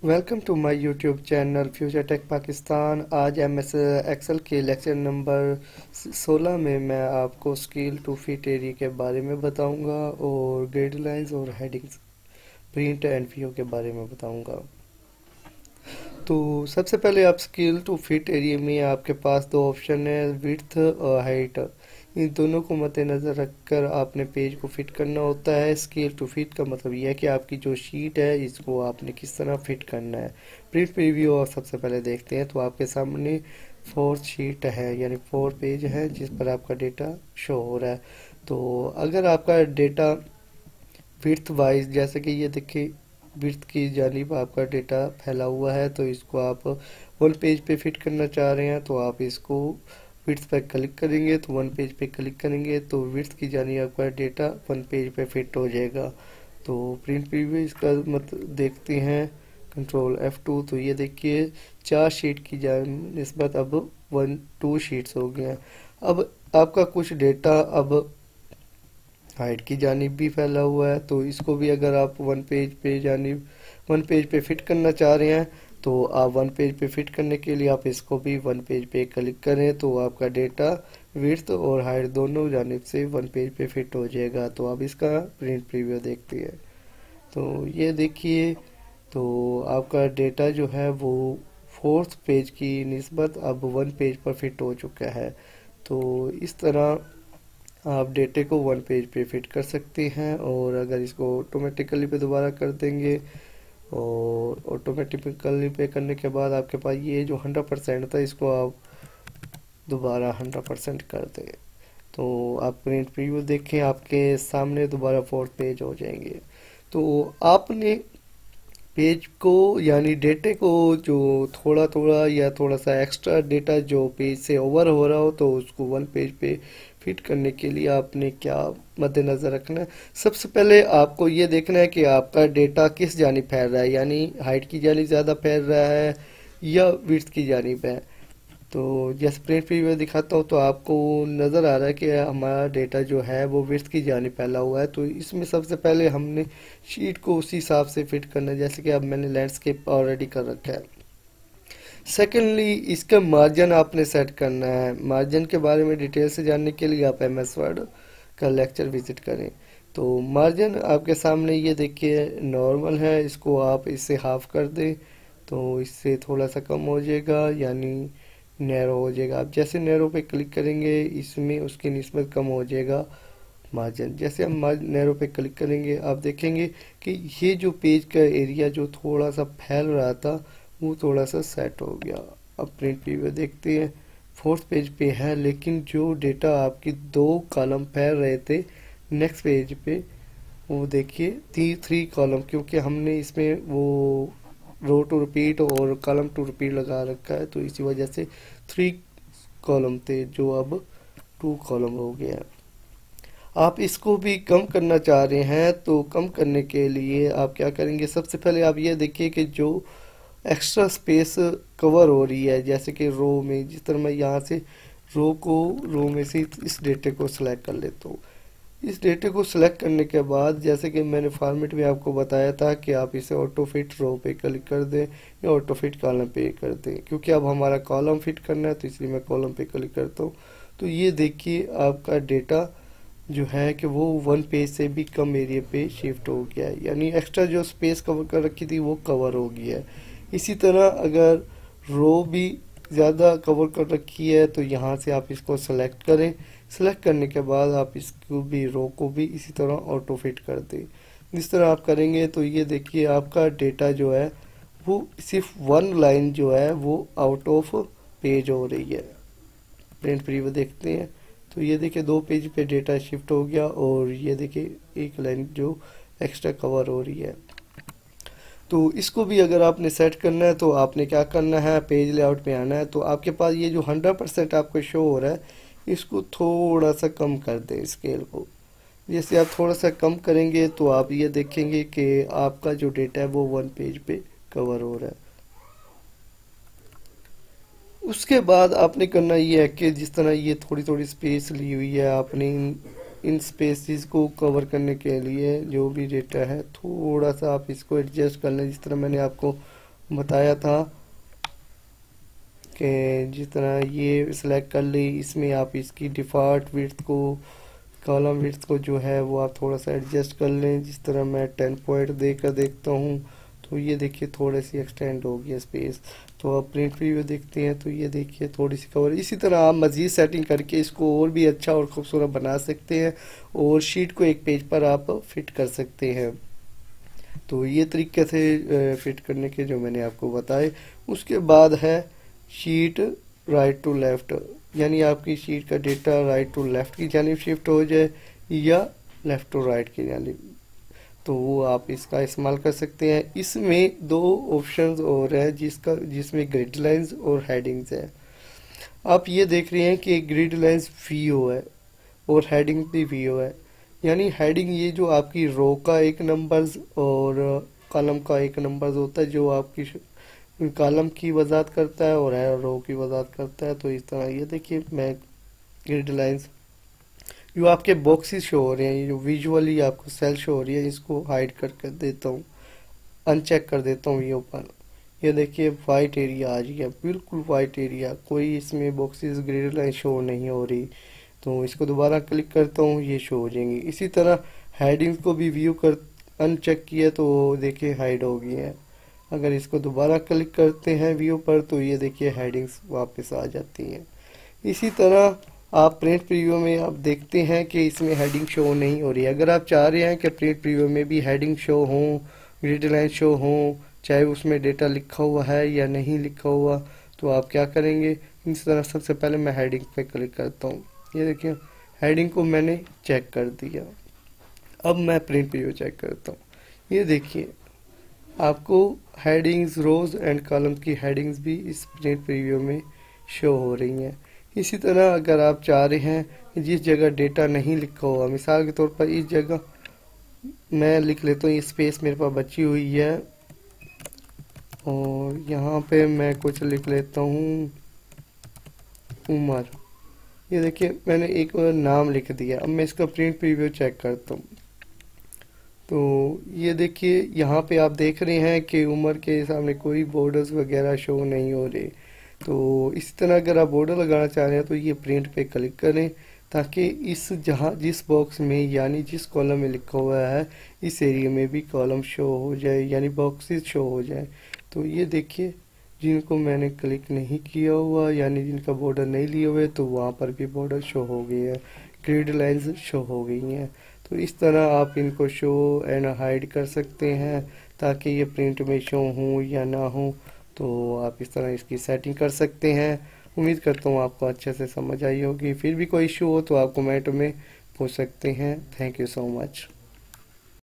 Welcome to my YouTube channel future tech Pakistan. आज MS Excel के lecture number 16 में मैं आपको स्केल टू फिट एरिया के बारे में बताऊंगा और गाइडलाइंस और हेडिंग्स प्रिंट एंड व्यू के बारे में बताऊंगा। तो सबसे पहले आप स्केल टू फिट एरिया में आपके पास दो ऑप्शन है, विड्थ और हाइट। इन दोनों को मद्देनज़र रखकर आपने पेज को फिट करना होता है। स्केल टू फिट का मतलब यह है कि आपकी जो शीट है इसको आपने किस तरह फिट करना है। प्रिंट प्रीव्यू और सबसे पहले देखते हैं। तो आपके सामने 4 शीट है, यानी 4 पेज है जिस पर आपका डेटा शो हो रहा है। तो अगर आपका डेटा विड्थ वाइज, जैसे कि ये देखिए विड्थ की जानिब आपका डेटा फैला हुआ है, तो इसको आप वन पेज पे फिट करना चाह रहे हैं तो आप इसको विड्थ पे क्लिक करेंगे। तो वन पेज पे क्लिक करेंगे तो विड्थ की जानिब आपका डेटा वन पेज पे फिट हो जाएगा। तो प्रिंट प्रीव्यू इसका मतलब देखते हैं, कंट्रोल F2। तो ये देखिए 4 शीट की निस्बत अब 2 शीट्स हो गए हैं। अब आपका कुछ डेटा अब हाइट की जानिब भी फैला हुआ है, तो इसको भी अगर आप वन पेज पे फिट करना चाह रहे हैं तो आप वन पेज पे फिट करने के लिए आप इसको भी वन पेज पे क्लिक करें तो आपका डेटा विड्थ और हाइट दोनों जानिब से वन पेज पे फिट हो जाएगा। तो आप इसका प्रिंट प्रीव्यू देखते हैं। तो ये देखिए, तो आपका डेटा जो है वो 4th पेज की निस्बत अब वन पेज पर फिट हो चुका है। तो इस तरह आप डेटे को वन पेज पे फिट कर सकते हैं। और अगर इसको ऑटोमेटिकली पे दोबारा कर देंगे और ऑटोमेटिकली पे करने के बाद आपके पास ये जो 100% था इसको आप दोबारा 100% कर दें। तो आप प्रिंट प्रीव्यू देखें, आपके सामने दोबारा 4th पेज हो जाएंगे। तो आपने पेज को यानी डेटे को जो थोड़ा थोड़ा या थोड़ा सा एक्स्ट्रा डेटा जो पेज से ओवर हो रहा हो तो उसको वन पेज पे फिट करने के लिए आपने क्या मद्देनज़र रखना है। सबसे पहले आपको ये देखना है कि आपका डेटा किस जानिब फैल रहा है, यानी हाइट की जानिब ज़्यादा फैल रहा है या विड्थ की जानिब है। तो जैसे प्रिंट प्रीव्यू दिखाता हूँ तो आपको नज़र आ रहा है कि हमारा डेटा जो है वो विड्थ की जानिब फैला हुआ है। तो इसमें सबसे पहले हमने शीट को उसी हिसाब से फिट करना है, जैसे कि अब मैंने लैंडस्केप ऑलरेडी कर रखा है। सेकेंडली, इसका मार्जिन आपने सेट करना है। मार्जिन के बारे में डिटेल से जानने के लिए आप MS वर्ड का लेक्चर विजिट करें। तो मार्जिन आपके सामने ये देखिए नॉर्मल है, इसको आप इससे हाफ कर दें तो इससे थोड़ा सा कम हो जाएगा, यानी नैरो हो जाएगा। आप जैसे नैरो पे क्लिक करेंगे इसमें उसकी निस्बत कम हो जाएगा मार्जिन। जैसे हम नैरो पे क्लिक करेंगे आप देखेंगे कि ये जो पेज का एरिया जो थोड़ा सा फैल रहा था वो थोड़ा सा सेट हो गया। अब प्रिंट प्रीव्यू देखते हैं, 4th पेज पे है लेकिन जो डेटा आपकी 2 कॉलम फैल रहे थे नेक्स्ट पेज पे वो देखिए 3 कॉलम, क्योंकि हमने इसमें वो रो टू रिपीट और कॉलम टू रिपीट लगा रखा है तो इसी वजह से 3 कॉलम थे जो अब 2 कॉलम हो गया। आप इसको भी कम करना चाह रहे हैं तो कम करने के लिए आप क्या करेंगे, सबसे पहले आप ये देखिए कि जो एक्स्ट्रा स्पेस कवर हो रही है, जैसे कि रो में, जिस तरह मैं यहाँ से रो में से इस डेटे को सिलेक्ट कर लेता हूँ। इस डेटे को सिलेक्ट करने के बाद जैसे कि मैंने फॉर्मेट में आपको बताया था कि आप इसे ऑटो फिट रो पे क्लिक कर दें या ऑटो फिट कॉलम पे कर दें, क्योंकि अब हमारा कॉलम फिट करना है तो इसलिए मैं कॉलम पे क्लिक करता हूँ। तो ये देखिए आपका डेटा जो है कि वो वन पेज से भी कम एरिया पे शिफ्ट हो गया है, यानी एक्स्ट्रा जो स्पेस कवर कर रखी थी वो कवर हो गई है। इसी तरह अगर रो भी ज़्यादा कवर कर रखी है तो यहाँ से आप इसको सेलेक्ट करें। सेलेक्ट करने के बाद आप इसको भी रो को भी इसी तरह ऑटो फिट कर दें। इस तरह आप करेंगे तो ये देखिए आपका डेटा जो है वो सिर्फ वन लाइन जो है वो आउट ऑफ पेज हो रही है। प्रिंट प्रीव्यू देखते हैं तो ये देखिए 2 पेज पे डेटा शिफ्ट हो गया और ये देखिए एक लाइन जो एक्स्ट्रा कवर हो रही है। तो इसको भी अगर आपने सेट करना है तो आपने क्या करना है, पेज लेआउट पे आना है। तो आपके पास ये जो 100% आपको शो हो रहा है इसको थोड़ा सा कम कर दें स्केल को। जैसे आप थोड़ा सा कम करेंगे तो आप ये देखेंगे कि आपका जो डेटा है वो वन पेज पे कवर हो रहा है। उसके बाद आपने करना ये है कि जिस तरह ये थोड़ी थोड़ी स्पेस ली हुई है आपने इन स्पेसिस को कवर करने के लिए जो भी डेटा है थोड़ा सा आप इसको एडजस्ट कर लें। जिस तरह मैंने आपको बताया था कि जिस तरह ये सिलेक्ट कर ली, इसमें आप इसकी डिफ़ॉल्ट विड्थ को, कॉलम विड्थ को जो है वो आप थोड़ा सा एडजस्ट कर लें। जिस तरह मैं 10 पॉइंट देकर देखता हूँ तो ये देखिए थोड़ी सी एक्सटेंड हो गया स्पेस। तो आप प्रिंट प्रीव्यू देखते हैं तो ये देखिए थोड़ी सी कवर। इसी तरह आप मज़ीद सेटिंग करके इसको और भी अच्छा और खूबसूरत बना सकते हैं और शीट को एक पेज पर आप फिट कर सकते हैं। तो ये तरीके से फिट करने के जो मैंने आपको बताए। उसके बाद है शीट राइट टू लेफ्ट, यानी आपकी शीट का डेटा राइट टू लेफ्ट की जानिब शिफ्ट हो जाए या लेफ्ट टू राइट की जानिब, तो वो आप इसका इस्तेमाल कर सकते हैं। इसमें दो ऑप्शंस और है जिसमें ग्रिड लाइंस और हेडिंग्स है। आप ये देख रहे हैं कि ग्रिड लाइंस वीओ है और हेडिंग भी वीओ है। यानी हेडिंग ये जो आपकी रो का एक नंबर्स और कॉलम का एक नंबर्स होता है, जो आपकी कॉलम की वजाहत करता है और रो की वजाहत करता है। तो इस तरह ये देखिए मैं ग्रिड लाइंस, जो आपके बॉक्सेस शो हो रहे हैं, ये जो विजुअली आपको सेल शो हो रही है, इसको हाइड कर देता हूँ, अनचेक कर देता हूँ ये ऊपर। ये देखिए वाइट एरिया आ गया, बिल्कुल वाइट एरिया, कोई इसमें बॉक्सेस ग्रिड लाइन शो नहीं हो रही। तो इसको दोबारा क्लिक करता हूँ, ये शो हो जाएंगी। इसी तरह हेडिंग्स को भी व्यू कर अनचेक किया तो देखिए हाइड हो गई है। अगर इसको दोबारा क्लिक करते हैं व्यू पर तो ये देखिए हेडिंग्स वापस आ जाती हैं। इसी तरह आप प्रिंट प्रीव्यू में आप देखते हैं कि इसमें हेडिंग शो नहीं हो रही है। अगर आप चाह रहे हैं कि प्रिंट प्रीव्यू में भी हेडिंग शो हो, ग्रिड लाइन शो हो, चाहे उसमें डेटा लिखा हुआ है या नहीं लिखा हुआ, तो आप क्या करेंगे, इस तरह सबसे पहले मैं हेडिंग पे क्लिक करता हूँ। ये देखिए हेडिंग को मैंने चेक कर दिया। अब मैं प्रिंट प्रीव्यू चेक करता हूँ। ये देखिए आपको हेडिंग्स, रोज एंड कॉलम की हेडिंग्स भी इस प्रिंट प्रीव्यू में शो हो रही हैं। इसी तरह अगर आप चाह रहे हैं कि जिस जगह डेटा नहीं लिखा हुआ, मिसाल के तौर पर इस जगह मैं लिख लेता हूँ, ये स्पेस मेरे पास बची हुई है और यहाँ पे मैं कुछ लिख लेता हूँ उमर। ये देखिए मैंने एक नाम लिख दिया। अब मैं इसका प्रिंट प्रीव्यू चेक करता हूँ तो ये देखिए यहाँ पे आप देख रहे हैं कि उमर के सामने कोई बॉर्डर्स वगैरह शो नहीं हो रहे। तो इसी तरह अगर आप बॉर्डर लगाना चाह रहे हैं तो ये प्रिंट पे क्लिक करें, ताकि इस जहाँ जिस बॉक्स में यानी जिस कॉलम में लिखा हुआ है इस एरिया में भी कॉलम शो हो जाए, यानी बॉक्सेस शो हो जाए। तो ये देखिए जिनको मैंने क्लिक नहीं किया हुआ, यानी जिनका बॉर्डर नहीं लिए हुए, तो वहाँ पर भी बॉर्डर शो हो गई है, ग्रिड लाइंस शो हो गई हैं। तो इस तरह आप इनको शो एंड हाइड कर सकते हैं ताकि ये प्रिंट में शो हो या ना हो। तो आप इस तरह इसकी सेटिंग कर सकते हैं। उम्मीद करता हूँ आपको अच्छे से समझ आई होगी। फिर भी कोई इशू हो तो आप कमेंट में पूछ सकते हैं। Thank you so much.